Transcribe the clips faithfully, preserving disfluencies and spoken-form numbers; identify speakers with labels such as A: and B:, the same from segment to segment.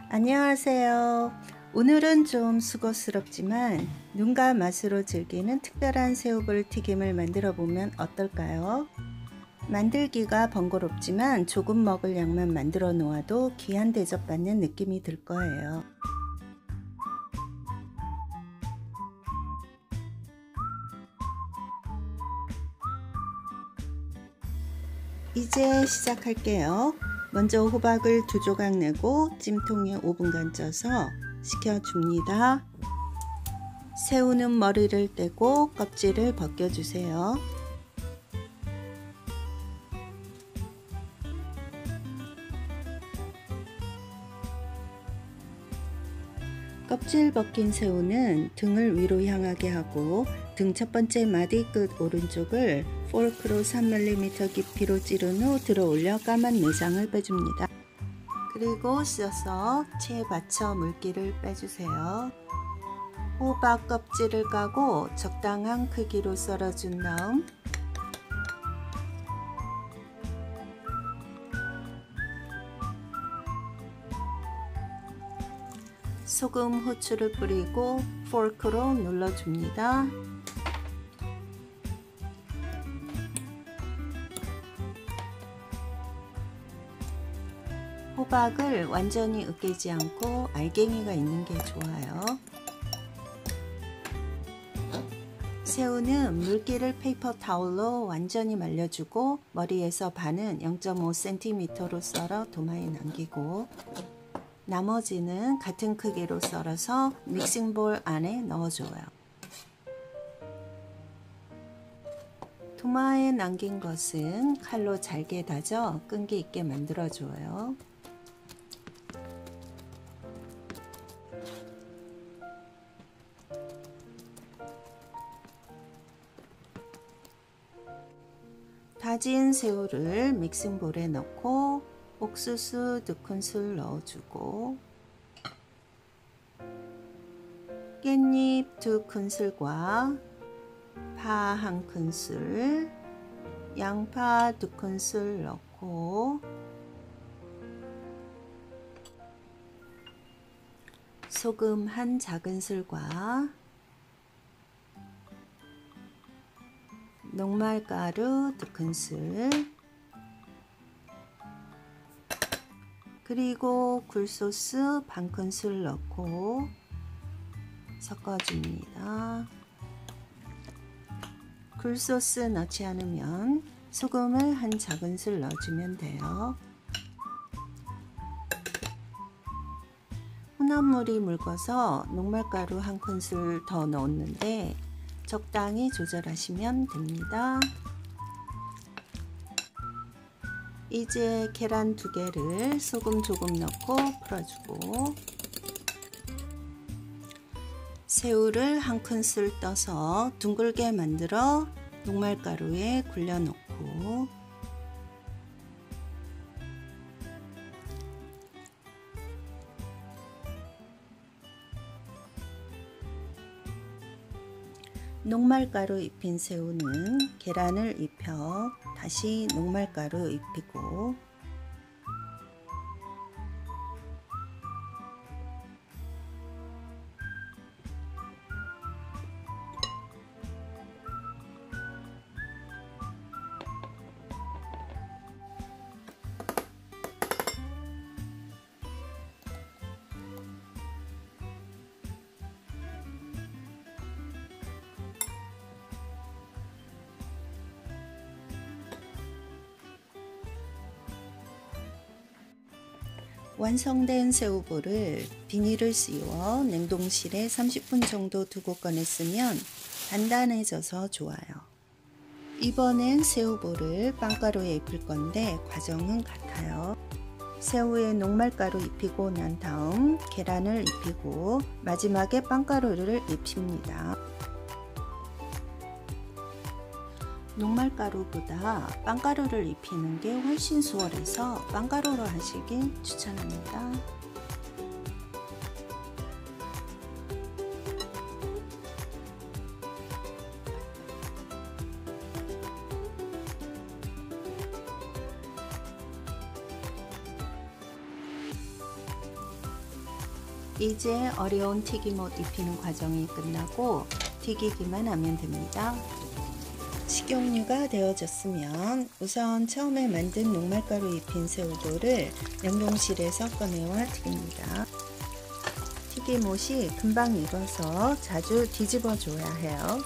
A: 안녕하세요. 오늘은 좀 수고스럽지만 눈과 맛으로 즐기는 특별한 새우볼 튀김을 만들어 보면 어떨까요? 만들기가 번거롭지만 조금 먹을 양만 만들어 놓아도 귀한 대접받는 느낌이 들 거예요. 이제 시작할게요. 먼저 호박을 두 조각 내고 찜통에 오 분간 쪄서 식혀줍니다. 새우는 머리를 떼고 껍질을 벗겨주세요. 껍질 벗긴 새우는 등을 위로 향하게 하고 등 첫 번째 마디 끝 오른쪽을 포크로 삼 밀리미터 깊이로 찌른 후 들어 올려 까만 내장을 빼줍니다. 그리고 씻어서 체에 받쳐 물기를 빼주세요. 호박 껍질을 까고 적당한 크기로 썰어준 다음 소금, 후추를 뿌리고 포크로 눌러줍니다. 호박을 완전히 으깨지 않고 알갱이가 있는 게 좋아요. 새우는 물기를 페이퍼 타올로 완전히 말려주고 머리에서 반은 영 점 오 센티미터로 썰어 도마에 남기고 나머지는 같은 크기로 썰어서 믹싱볼 안에 넣어줘요. 도마에 남긴 것은 칼로 잘게 다져 끈기 있게 만들어줘요. 다진 새우를 믹싱볼에 넣고 옥수수 두 큰술 넣어주고 깻잎 두 큰술과 파 한 큰술, 양파 두 큰술 넣고 소금 한 작은술과 녹말가루 두 큰술 그리고 굴소스 반 큰술 넣고 섞어줍니다. 굴소스 넣지 않으면 소금을 한 작은술 넣어주면 돼요. 혼합물이 묽어서 녹말가루 한 큰술 더 넣었는데 적당히 조절하시면 됩니다. 이제 계란 두 개를 소금 조금 넣고 풀어주고 새우를 한 큰술 떠서 둥글게 만들어 녹말가루에 굴려 놓고 녹말가루 입힌 새우는 계란을 입혀 다시 녹말가루 입히고 완성된 새우볼을 비닐을 씌워 냉동실에 삼십 분 정도 두고 꺼냈으면 단단해져서 좋아요. 이번엔 새우볼을 빵가루에 입힐 건데 과정은 같아요. 새우에 녹말가루 입히고 난 다음 계란을 입히고 마지막에 빵가루를 입힙니다. 녹말가루보다 빵가루를 입히는 게 훨씬 수월해서 빵가루로 하시길 추천합니다. 이제 어려운 튀김옷 입히는 과정이 끝나고 튀기기만 하면 됩니다. 식용유가 되어졌으면 우선 처음에 만든 녹말가루 입힌 새우볼을 냉동실에서 꺼내와 튀깁니다. 튀김옷이 금방 익어서 자주 뒤집어 줘야 해요.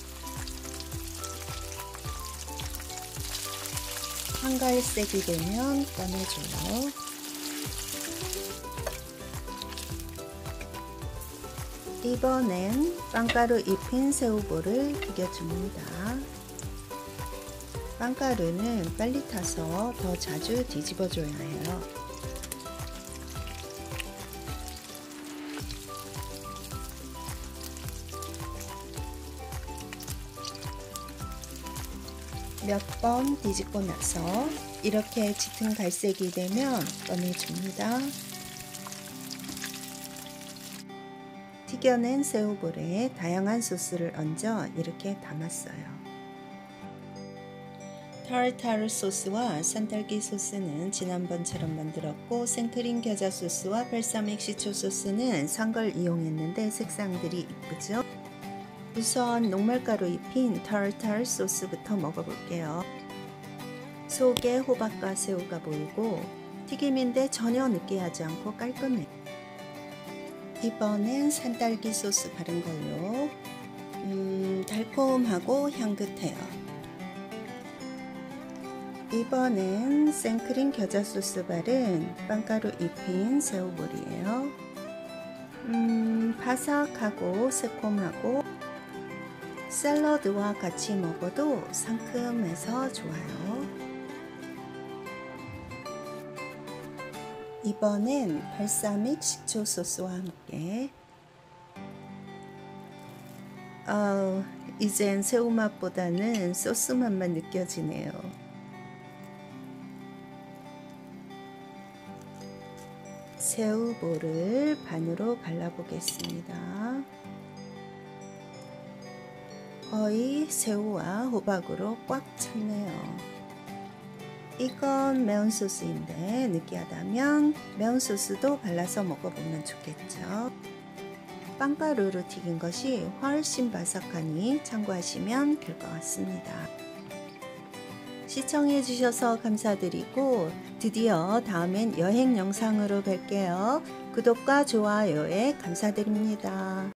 A: 한갈색이 되면 꺼내줘요. 이번엔 빵가루 입힌 새우볼을 튀겨줍니다. 빵가루는 빨리 타서 더 자주 뒤집어줘야 해요. 몇 번 뒤집고 나서 이렇게 짙은 갈색이 되면 꺼내줍니다. 튀겨낸 새우볼에 다양한 소스를 얹어 이렇게 담았어요. 타르타르 소스와 산딸기 소스는 지난번처럼 만들었고, 생크림 겨자 소스와 발사믹 시초 소스는 산 걸 이용했는데 색상들이 이쁘죠? 우선 녹말가루 입힌 타르타르 소스부터 먹어볼게요. 속에 호박과 새우가 보이고 튀김인데 전혀 느끼하지 않고 깔끔해요. 이번엔 산딸기 소스 바른 걸로 음, 달콤하고 향긋해요. 이번엔 생크림 겨자 소스 바른 빵가루 입힌 새우볼이에요. 음, 바삭하고 새콤하고 샐러드와 같이 먹어도 상큼해서 좋아요. 이번엔 발사믹 식초 소스와 함께 어, 이젠 새우 맛보다는 소스 맛만 느껴지네요. 새우볼을 반으로 갈라보겠습니다. 거의 새우와 호박으로 꽉 찼네요. 이건 매운 소스인데 느끼하다면 매운 소스도 발라서 먹어보면 좋겠죠. 빵가루로 튀긴 것이 훨씬 바삭하니 참고하시면 될 것 같습니다. 시청해 주셔서 감사드리고 드디어 다음엔 여행 영상으로 뵐게요. 구독과 좋아요에 감사드립니다.